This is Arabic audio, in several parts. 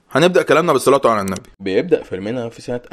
هنبدأ كلامنا بالصلاة على النبي. بيبدأ فيلمنا في سنة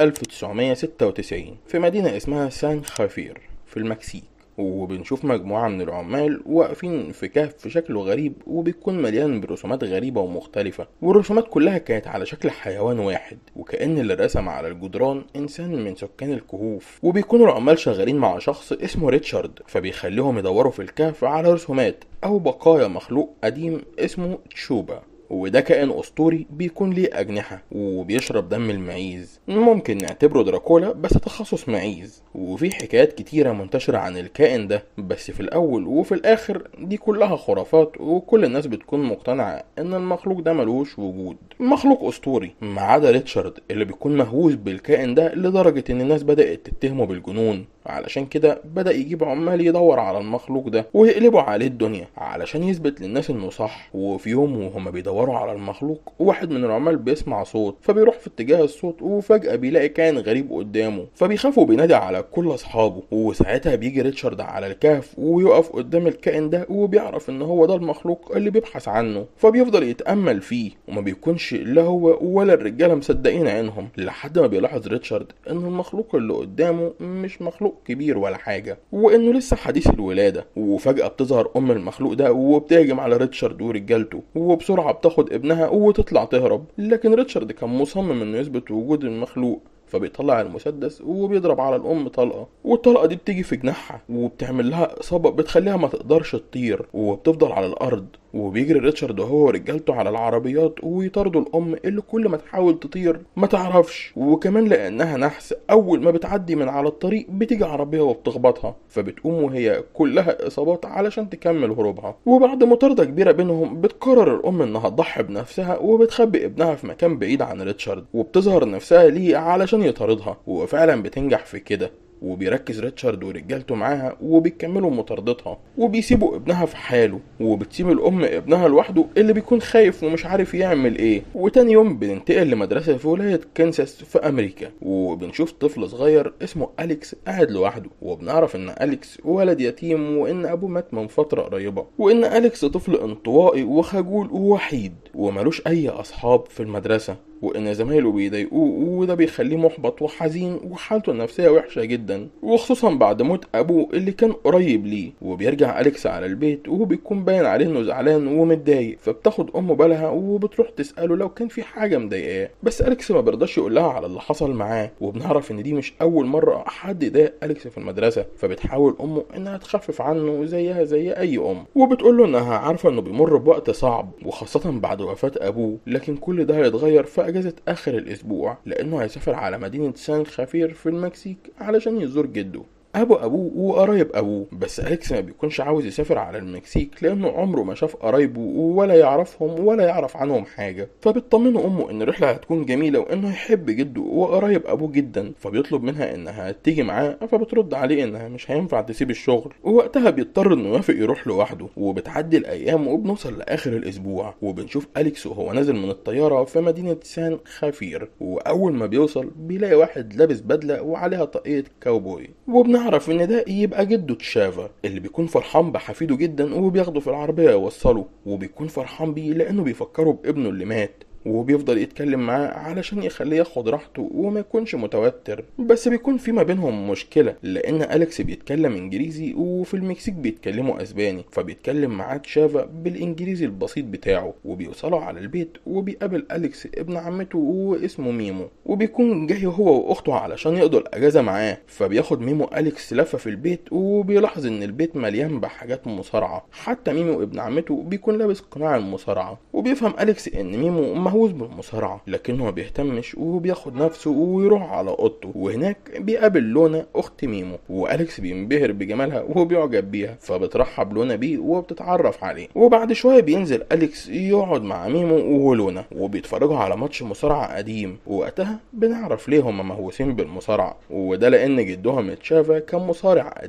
1996 في مدينة اسمها سان خافير في المكسيك، وبنشوف مجموعة من العمال واقفين في كهف شكله غريب وبيكون مليان برسومات غريبة ومختلفة، والرسومات كلها كانت على شكل حيوان واحد، وكأن اللي رسم على الجدران إنسان من سكان الكهوف. وبيكون العمال شغالين مع شخص اسمه ريتشارد، فبيخليهم يدوروا في الكهف على رسومات أو بقايا مخلوق قديم اسمه تشوبا، وده كائن أسطوري بيكون ليه أجنحة وبيشرب دم المعيز. ممكن نعتبره دراكولا بس تخصص معيز. وفي حكايات كتيرة منتشرة عن الكائن ده، بس في الأول وفي الآخر دي كلها خرافات، وكل الناس بتكون مقتنعة إن المخلوق ده ملوش وجود، مخلوق أسطوري، ما عدا ريتشارد اللي بيكون مهووس بالكائن ده لدرجة إن الناس بدأت تتهمه بالجنون. علشان كده بدأ يجيب عمال يدور على المخلوق ده ويقلبوا عليه الدنيا علشان يثبت للناس انه صح. وفي يوم وهما بيدوروا على المخلوق، واحد من العمال بيسمع صوت فبيروح في اتجاه الصوت، وفجأة بيلاقي كائن غريب قدامه فبيخاف وبينادي على كل اصحابه. وساعتها بيجي ريتشارد على الكهف ويقف قدام الكائن ده، وبيعرف ان هو ده المخلوق اللي بيبحث عنه، فبيفضل يتأمل فيه وما بيكونش لا هو ولا الرجالة مصدقين عينهم، لحد ما بيلاحظ ريتشارد ان المخلوق اللي قدامه مش مخلوق كبير ولا حاجة، وانه لسه حديث الولادة. وفجأة بتظهر ام المخلوق ده وبتهجم على ريتشارد ورجالته، وبسرعة بتاخد ابنها وتطلع تهرب. لكن ريتشارد كان مصمم انه يثبت وجود المخلوق، فبيطلع المسدس وبيضرب على الام طلقة، والطلقة دي بتيجي في جناحها وبتعمل لها اصابة بتخليها ما تقدرش تطير وبتفضل على الارض. وبيجري ريتشارد وهو ورجالته على العربيات ويطاردوا الام اللي كل ما تحاول تطير ما تعرفش، وكمان لانها نحس اول ما بتعدي من على الطريق بتيجي عربية وبتخبطها، فبتقوم وهي كلها اصابات علشان تكمل هروبها. وبعد مطاردة كبيرة بينهم بتقرر الام انها تضحي بنفسها وبتخبي ابنها في مكان بعيد عن ريتشارد، وبتظهر نفسها ليه علشان يطاردها، وفعلا بتنجح في كده. وبيركز ريتشارد ورجالته معاها وبيكملوا مطاردتها، وبيسيبوا ابنها في حاله، وبتسيب الام ابنها لوحده اللي بيكون خايف ومش عارف يعمل ايه. وتاني يوم بننتقل لمدرسة في ولاية كنساس في امريكا، وبنشوف طفل صغير اسمه أليكس قاعد لوحده، وبنعرف ان أليكس ولد يتيم وان ابوه مات من فترة قريبة، وان أليكس طفل انطوائي وخجول ووحيد وملوش اي اصحاب في المدرسة، وان زمايله بيضايقوه وده بيخليه محبط وحزين وحالته النفسيه وحشه جدا، وخصوصا بعد موت ابوه اللي كان قريب ليه. وبيرجع أليكس على البيت وهو بيكون باين عليه انه زعلان ومتضايق، فبتاخد امه بالها وبتروح تساله لو كان في حاجه مضايقاه، بس أليكس ما بيرضاش يقول لها على اللي حصل معاه. وبنعرف ان دي مش اول مره حد يضايق أليكس في المدرسه، فبتحاول امه انها تخفف عنه زيها زي اي ام، وبتقول له انها عارفه انه بيمر بوقت صعب وخاصه بعد وفاه ابوه، لكن كل ده هيتغير في اجازة اخر الاسبوع لانه هيسافر على مدينة سان خافير في المكسيك علشان يزور جده ابوه وقرايب ابوه. بس أليكس ما بيكونش عاوز يسافر على المكسيك لانه عمره ما شاف قرايبه ولا يعرفهم ولا يعرف عنهم حاجه، فبتطمنه امه ان الرحله هتكون جميله وانه يحب جده وقرايب ابوه جدا، فبيطلب منها انها تيجي معاه، فبترد عليه انها مش هينفع تسيب الشغل، ووقتها بيضطر انه يوافق يروح لوحده. وبتعدي الايام وبنوصل لاخر الاسبوع، وبنشوف أليكس وهو نازل من الطياره في مدينه سان خافير، واول ما بيوصل بيلاقي واحد لابس بدله وعليها طاقية كاوبوي، وبنعرف ان ده يبقى جده تشافا اللي بيكون فرحان بحفيده جدا وبياخده في العربية يوصله، وبيكون فرحان بيه لانه بيفكره بابنه اللي مات، وبيفضل يتكلم معاه علشان يخليه ياخد راحته وما يكونش متوتر. بس بيكون في ما بينهم مشكلة لان أليكس بيتكلم انجليزي وفي المكسيك بيتكلموا اسباني، فبيتكلم معاه تشافا بالانجليزي البسيط بتاعه. وبيوصلوا على البيت وبيقابل أليكس ابن عمته واسمه ميمو، وبيكون جاي هو واخته علشان يقضوا الاجازة معاه، فبياخد ميمو أليكس لفة في البيت وبيلاحظ ان البيت مليان بحاجات مصارعة، حتى ميمو ابن عمته بيكون لابس قناع المصارعة. وبيفهم أليكس ان ميمو مهووس بالمصارعة لكنه ما بيهتمش وبياخد نفسه ويروح على اوضته، وهناك بيقابل لونا اخت ميمو، وأليكس بينبهر بجمالها وبيعجب بيها، فبترحب لونا بيه وبتتعرف عليه. وبعد شوية بينزل أليكس يقعد مع ميمو ولونا وبيتفرجوا على ماتش مصارعة قديم، ووقتها بنعرف ليه هم مهووسين بالمصارعة، وده لان جدهم تشافا كان مصارع قديم.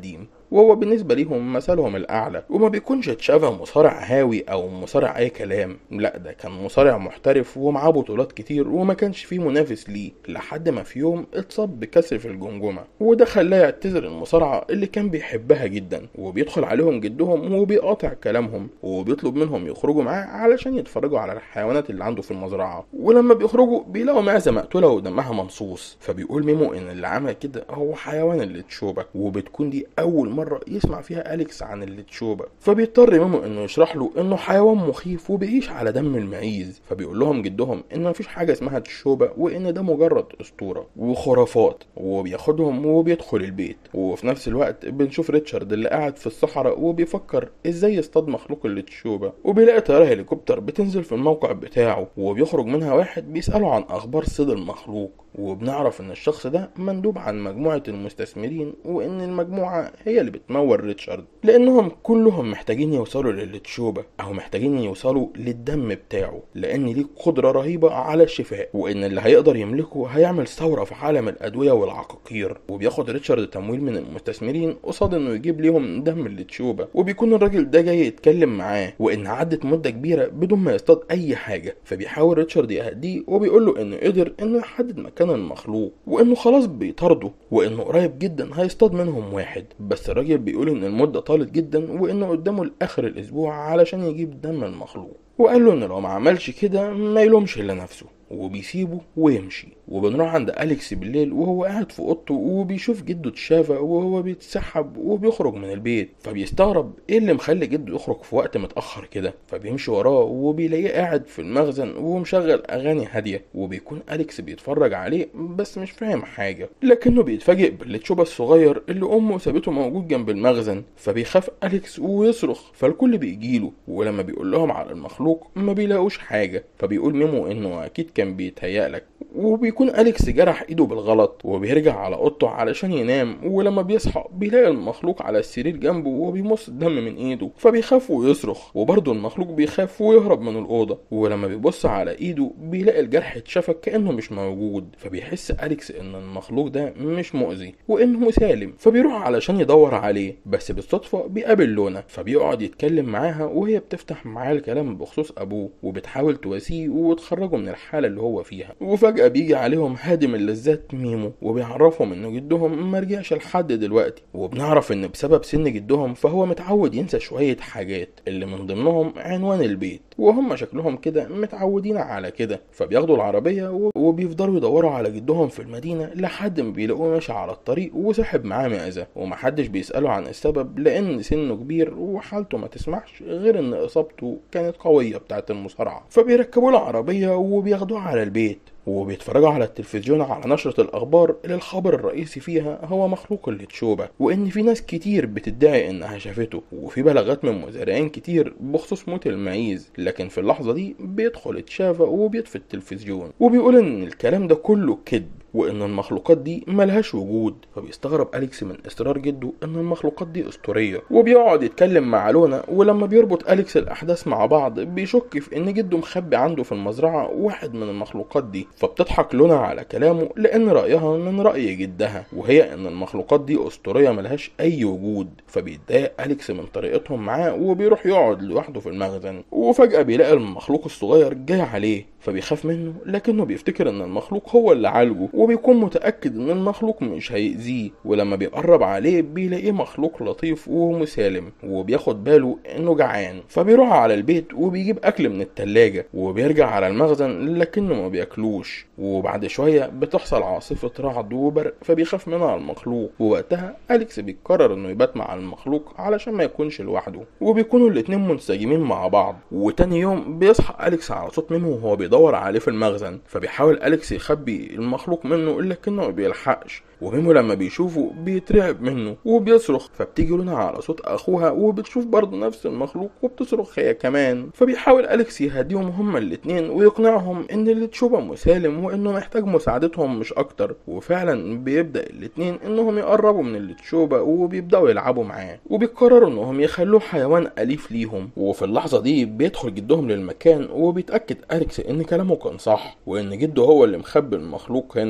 وهو بالنسبة ليهم مثلهم الأعلى. وما بيكونش تشافا مصارع هاوي أو مصارع أي كلام، لا ده كان مصارع محترف ومعاه بطولات كتير وما كانش فيه منافس ليه، لحد ما في يوم اتصاب بكسر في الجمجمة، وده خلاه يعتذر المصارعة اللي كان بيحبها جدا. وبيدخل عليهم جدهم وبيقاطع كلامهم وبيطلب منهم يخرجوا معاه علشان يتفرجوا على الحيوانات اللي عنده في المزرعة. ولما بيخرجوا بيلاقوا معزة مقتولة ودمها ممصوص، فبيقول ميمو ان اللي عمل كده هو حيوان الليتشوبا، وبتكون دي اول مرة يسمع فيها أليكس عن الليتشوبا. فبيضطر ميمو انه يشرح له انه حيوان مخيف وبيعيش على دم المعيز. فبيقول لهم جدهم ان مفيش حاجة اسمها تشوبا وان ده مجرد اسطورة وخرافات، وبياخدهم وبيدخل البيت. وفي نفس الوقت بنشوف ريتشارد اللي قاعد في الصحراء وبيفكر ازاي يصطاد مخلوق الليتشوبا، وبيلاقي طيارة هليكوبتر بتنزل في الموقع بتاعه وبيخرج منها واحد بيسأله عن اخبار صيد المخلوق. وبنعرف ان الشخص ده مندوب عن مجموعة المستثمرين، وان المجموعة هي اللي بتمول ريتشارد لانهم كلهم محتاجين يوصلوا للتشوبة او محتاجين يوصلوا للدم بتاعه، لان ليه قدرة رهيبة على الشفاء، وان اللي هيقدر يملكه هيعمل ثورة في عالم الادوية والعقاقير. وبياخد ريتشارد تمويل من المستثمرين قصاد انه يجيب ليهم دم التشوبة. وبيكون الراجل ده جاي يتكلم معاه وان عدت مدة كبيرة بدون ما يصطاد اي حاجة. فبيحاول ريتشارد يهديه وبيقول له انه قدر انه يحدد مكان المخلوق وانه خلاص بيطارده وانه قريب جدا هيصطاد منهم واحد. بس الراجل بيقول ان المدة طالت جدا وانه قدامه لاخر الاسبوع علشان يجيب دم المخلوق، وقال له ان لو ما عملش كده ما يلومش الا نفسه، وبيسيبه ويمشي. وبنروح عند أليكس بالليل وهو قاعد في اوضته وبيشوف جده تشافا وهو بيتسحب وبيخرج من البيت. فبيستغرب ايه اللي مخلي جده يخرج في وقت متأخر كده. فبيمشي وراه وبيلاقيه قاعد في المخزن ومشغل اغاني هادية، وبيكون أليكس بيتفرج عليه بس مش فاهم حاجة، لكنه بيتفاجئ بالليتشوبا الصغير اللي امه سابته موجود جنب المخزن. فبيخاف أليكس ويصرخ، فالكل بيجيله. ولما بيقول لهم على المخلوق ما بيلاقوش حاجة. فبيقول ميمو انه اكيد كان بيتهيألك. وبيكون أليكس جرح ايده بالغلط وبيرجع على اوضته علشان ينام. ولما بيصحى بيلاقي المخلوق على السرير جنبه وبيمص الدم من ايده، فبيخاف ويصرخ، وبرضه المخلوق بيخاف ويهرب من الأوضة. ولما بيبص على ايده بيلاقي الجرح اتشفك كأنه مش موجود. فبيحس أليكس ان المخلوق ده مش مؤذي وانه مسالم. فبيروح علشان يدور عليه، بس بالصدفة بيقابل لونا. فبيقعد يتكلم معاها وهي بتفتح معاه الكلام بخصوص ابوه وبتحاول تواسيه وتخرجه من الحالة اللي هو فيها. وفجأة بيجي عليهم هادم اللذات ميمو وبيعرفهم ان جدهم مرجعش لحد دلوقتي. وبنعرف ان بسبب سن جدهم فهو متعود ينسى شوية حاجات، اللي من ضمنهم عنوان البيت، وهم شكلهم كده متعودين على كده. فبياخدوا العربية وبيفضلوا يدوروا على جدهم في المدينة لحد ما بيلاقوه ماشي على الطريق وسحب معاه معزة، ومحدش بيسأله عن السبب لان سنه كبير وحالته ما تسمحش غير ان اصابته كانت قوية بتاعت المصارعة. فبيركبوا له عربية وبياخدوه على البيت، وبيتفرجوا على التلفزيون على نشرة الأخبار اللي الخبر الرئيسي فيها هو مخلوق الليتشوبا، وإن في ناس كتير بتدعي إنها شافته، وفي بلاغات من مزارعين كتير بخصوص موت المعيز. لكن في اللحظة دي بيدخل تشافا وبيطفي التلفزيون وبيقول إن الكلام ده كله كذب وان المخلوقات دي ملهاش وجود. فبيستغرب أليكس من اصرار جده ان المخلوقات دي اسطورية، وبيقعد يتكلم مع لونا. ولما بيربط أليكس الاحداث مع بعض بيشك في ان جده مخبي عنده في المزرعة واحد من المخلوقات دي. فبتضحك لونا على كلامه لان رأيها من رأي جدها، وهي ان المخلوقات دي اسطورية ملهاش اي وجود. فبيتضايق أليكس من طريقتهم معاه وبيروح يقعد لوحده في المخزن. وفجأة بيلاقي المخلوق الصغير جاي عليه، فبيخاف منه لكنه بيفتكر ان المخلوق هو اللي عالجه، وبيكون متأكد ان المخلوق مش هيأذيه. ولما بيقرب عليه بيلاقيه مخلوق لطيف ومسالم، وبياخد باله انه جعان. فبيروح على البيت وبيجيب اكل من التلاجة وبيرجع على المخزن لكنه ما بياكلوش. وبعد شوية بتحصل عاصفة رعد وبرق فبيخاف منها المخلوق. ووقتها أليكس بيقرر انه يبات مع المخلوق علشان ما يكونش لوحده، وبيكونوا الاتنين منسجمين مع بعض. وتاني يوم بيصحى أليكس على صوت ميمو وهو بيدور عليه في المخزن. فبيحاول أليكس يخبي المخلوق منه لكنه ما بيلحقش، وميمو لما بيشوفه بيترعب منه وبيصرخ. فبتيجي لونا على صوت اخوها وبتشوف برضه نفس المخلوق وبتصرخ هي كمان. فبيحاول أليكس يهديهم هما الاتنين ويقنعهم ان الليتشوبا مسالم وانه محتاج مساعدتهم مش اكتر. وفعلا بيبدأ الاتنين انهم يقربوا من الليتشوبا وبيبدأوا يلعبوا معاه، وبيقرروا انهم يخلوه حيوان اليف ليهم. وفي اللحظة دي بيدخل جدهم للمكان وبيتأكد أليكس ان كلامه كان صح، وان جده هو اللي مخبي المخلوق هنا.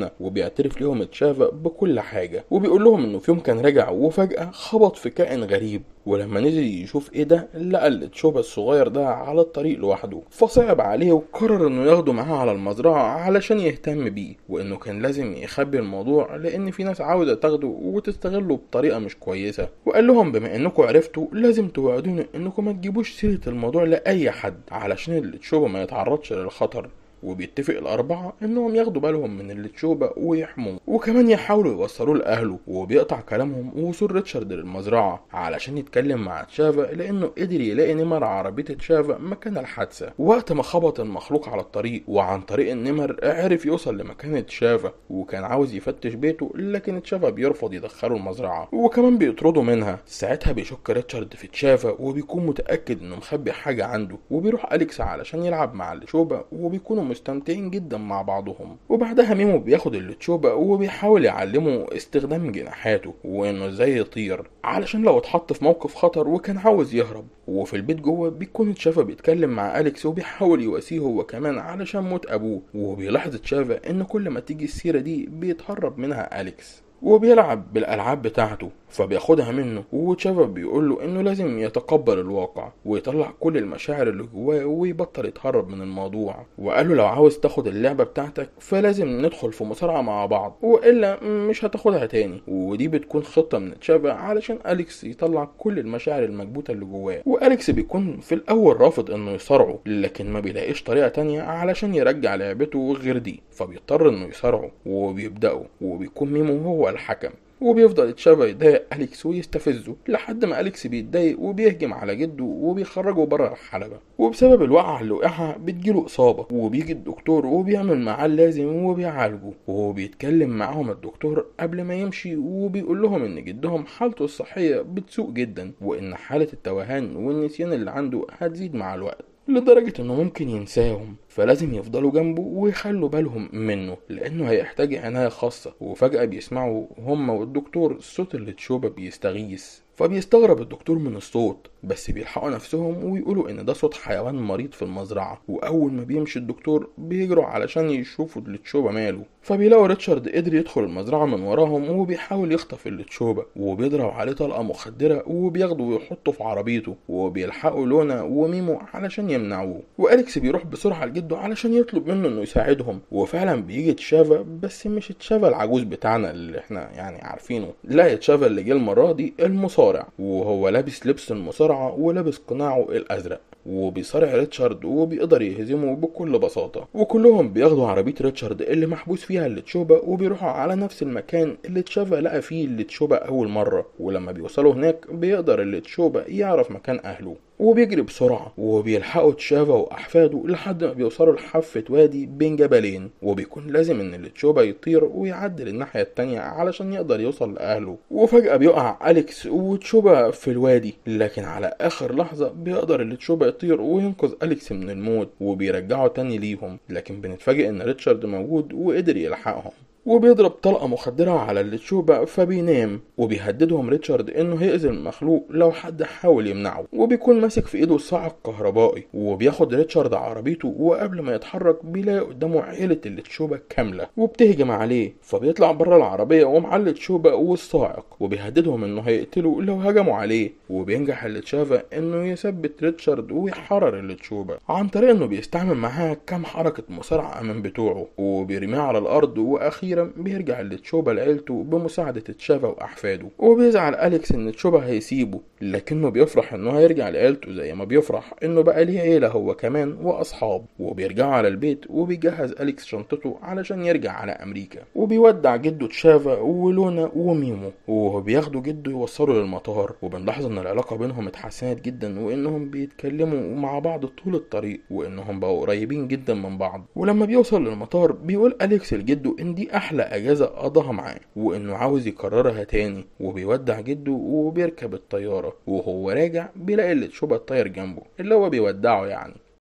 السفينة، وبيعترف لهم تشافا بكل حاجة، وبيقول لهم انه في يوم كان راجع وفجأة خبط في كائن غريب، ولما نزل يشوف ايه ده لقى التشوبا الصغير ده على الطريق لوحده، فصعب عليه وقرر انه ياخده معاه على المزرعة علشان يهتم بيه، وانه كان لازم يخبي الموضوع لان في ناس عاوزة تاخده وتستغله بطريقة مش كويسة. وقال لهم بما انكم عرفتوا لازم توعدوني انكم ما تجيبوش سيرة الموضوع لاي حد علشان التشوبا ما يتعرضش للخطر. وبيتفق الأربعة إنهم ياخدوا بالهم من التشوبا ويحموه، وكمان يحاولوا يوصلوه لأهله. وبيقطع كلامهم ووصول ريتشارد للمزرعة علشان يتكلم مع تشافا لأنه قدر يلاقي نمر عربية تشافا مكان الحادثة وقت ما خبط المخلوق على الطريق. وعن طريق النمر عرف يوصل لمكان تشافا، وكان عاوز يفتش بيته لكن تشافا بيرفض يدخله المزرعة وكمان بيطرده منها. ساعتها بيشك ريتشارد في تشافا وبيكون متأكد إنه مخبي حاجة عنده، وبيروح أليكس علشان يلعب مع التشوبا وبيكونوا مستمتعين جدا مع بعضهم. وبعدها ميمو بياخد التشوبا وبيحاول يعلمه استخدام جناحاته وانه ازاي يطير علشان لو اتحط في موقف خطر وكان عاوز يهرب. وفي البيت جوه بيكون تشافا بيتكلم مع أليكس وبيحاول يواسيه هو كمان علشان موت ابوه، وبيلاحظ تشافا ان كل ما تيجي السيرة دي بيتهرب منها أليكس وبيلعب بالألعاب بتاعته، فبياخدها منه. وتشافا بيقول له انه لازم يتقبل الواقع ويطلع كل المشاعر اللي جواه ويبطل يتهرب من الموضوع. وقال له لو عاوز تاخد اللعبة بتاعتك فلازم ندخل في مصارعة مع بعض والا مش هتاخدها تاني. ودي بتكون خطة من تشافا علشان أليكس يطلع كل المشاعر المكبوتة اللي جواه. وأليكس بيكون في الأول رافض انه يصارعه لكن ما بيلاقيش طريقة تانية علشان يرجع لعبته غير دي، فبيضطر انه يصارعه وبيبدأوا. وبيكون ميمو هو الحكم، وبيفضل تشافا يضايق أليكس ويستفزه لحد ما أليكس بيتضايق وبيهجم على جده وبيخرجه بره الحلبة. وبسبب الوقعة اللي وقعها بتجيله إصابة، وبيجي الدكتور وبيعمل معاه اللازم وبيعالجه. وبيتكلم معاهم الدكتور قبل ما يمشي وبيقول لهم إن جدهم حالته الصحية بتسوء جدا، وإن حالة التوهان والنسيان اللي عنده هتزيد مع الوقت لدرجة انه ممكن ينساهم، فلازم يفضلوا جنبه ويخلوا بالهم منه لانه هيحتاج عناية خاصة. وفجأة بيسمعوا هما والدكتور الصوت اللي تشوبا بيستغيث، فبيستغرب الدكتور من الصوت بس بيلحقوا نفسهم ويقولوا ان ده صوت حيوان مريض في المزرعة. واول ما بيمشي الدكتور بيجروا علشان يشوفوا التشوبا ماله، فبيلاقوا ريتشارد قدر يدخل المزرعة من وراهم وبيحاول يخطف التشوبا، وبيضرب عليه طلقة مخدرة وبياخده ويحطه في عربيته. وبيلحقوا لونا وميمو علشان يمنعوه، وأليكس بيروح بسرعة لجده علشان يطلب منه انه يساعدهم. وفعلا بيجي تشافا، بس مش تشافا العجوز بتاعنا اللي احنا يعني عارفينه، لا تشافا اللي جه المرة دي المصارع، وهو لابس لبس المصارعة ولابس قناعه الازرق، وبيصارع ريتشارد وبيقدر يهزمه بكل بساطة. وكلهم بياخدوا عربية ريتشارد اللي محبوس فيها التشوبا وبيروحوا على نفس المكان اللي تشافا لقى فيه التشوبا أول مرة. ولما بيوصلوا هناك بيقدر التشوبا يعرف مكان أهله وبيجري بسرعة، وبيلحقوا تشافا وأحفاده لحد ما بيوصلوا لحافة وادي بين جبلين. وبيكون لازم إن التشوبا يطير ويعدي للناحية التانية علشان يقدر يوصل لأهله. وفجأة بيقع أليكس وتشوبا في الوادي، لكن على آخر لحظة بيقدر التشوبا يطير وينقذ أليكس من الموت وبيرجعه تاني ليهم. لكن بنتفاجئ إن ريتشارد موجود وقدر يلحقهم، وبيضرب طلقة مخدرة على التشوبا فبينام. وبيهددهم ريتشارد انه هيأذي المخلوق لو حد حاول يمنعه، وبيكون ماسك في ايده صاعق كهربائي. وبياخد ريتشارد عربيته، وقبل ما يتحرك بيلاقي قدامه عيلة التشوبا كاملة وبتهجم عليه، فبيطلع بره العربية ومع التشوبا والصاعق وبيهددهم انه هيقتله لو هجموا عليه. وبينجح التشافا انه يثبت ريتشارد ويحرر التشوبا عن طريق انه بيستعمل معاها كام حركة مصارعة من بتوعه، وبيرميها على الارض. واخيرا بيرجع لتشوبا لعيلته بمساعدة تشافا واحفاده. وبيزعل أليكس ان تشوبا هيسيبه، لكنه بيفرح انه هيرجع لعيلته زي ما بيفرح انه بقى ليه عيلة هو كمان واصحاب. وبيرجعوا على البيت وبيجهز أليكس شنطته علشان يرجع على امريكا، وبيودع جده تشافا ولونا وميمو، وبياخدوا جده يوصلوا للمطار. وبنلاحظ ان العلاقة بينهم اتحسنت جدا وانهم بيتكلموا مع بعض طول الطريق وانهم بقوا قريبين جدا من بعض. ولما بيوصل للمطار بيقول أليكس لجده ان دي احلى اجازة قضاها معاه وانه عاوز يكررها تاني. وبيودع جده وبيركب الطيارة، وهو راجع بيلاقي التشوبا الطاير جنبه اللي هو بيودعه يعني.